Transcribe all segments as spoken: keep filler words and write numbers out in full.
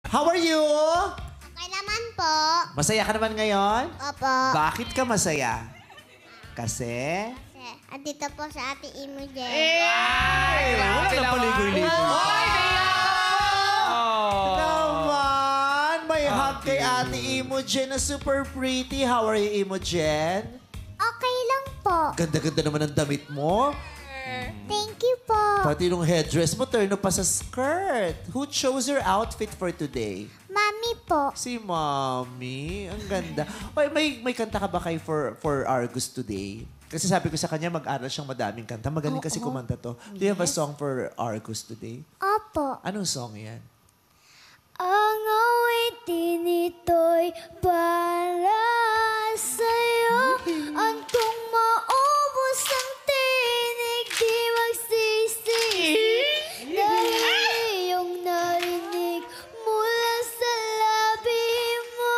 How are you? Okay naman po. Masaya ka naman ngayon? Opo. Bakit ka masaya? Kasi? Kasi, andito po sa Ate Imogen. Wala na paligoy-ligoy. Naman! May hug kay Ate Imogen na super pretty. How are you, Imogen? Okay lang po. Ganda-ganda naman ang damit mo. Thank you po. Pati nung headdress mo, turn pa sa skirt. Who chose your outfit for today? Mami po. Si Mommy. Ang ganda. Oy, may, may kanta ka ba kay for, for Argus today? Kasi sabi ko sa kanya, mag-aral siyang madaming kanta. Magaling kasi kumanta to. Do you have a song for Argus today? Opo. Anong song yan? Ang awitin ito'y para sa'yo. Antong maubos ang tinig, di magsisi. Dahil iyong narinig mula sa labi mo.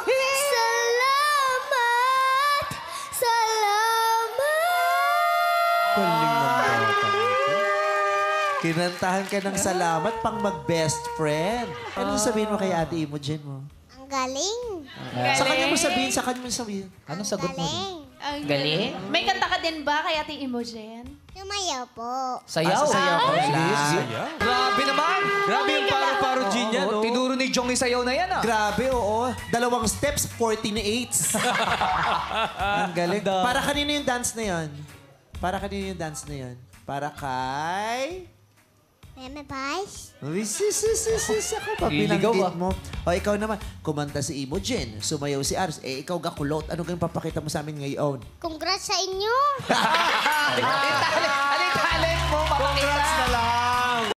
Salamat! Salamat! Galing ng bata. Kinantahan ka ng salamat pang mag-best friend. Ano sabihin mo kay Ate Imogen mo? Ang galing. Sa kanya mo sabihin, sa kanya mo sabihin. Anong sagot mo? Galing. Ang Galing. May kanta ka din ba kay Ate Imogen? Sumayaw po. Sayaw. Ah, sasayaw ka wala. Grabe naman. Grabe yung paro-paro Jean niya, no? Tinuro ni Jong yung sayaw na yan, ah. Grabe, oo. Dalawang steps, fourteen eights. Ang galing. Para kanino yung dance na yon? Para kanino yung dance na yon? Para kay... Meme Vice. Uy, sis, sis, sis, sis. Ako pa, Liligaw, binanggit ah. mo. O, ikaw naman. Kumanta si Imogen. Sumayaw si Ars. Eh, ikaw gakulot. Ano kayong papakita mo sa amin ngayon? Congrats sa inyo. Ano yung talent mo? Papakita. Congrats na lang.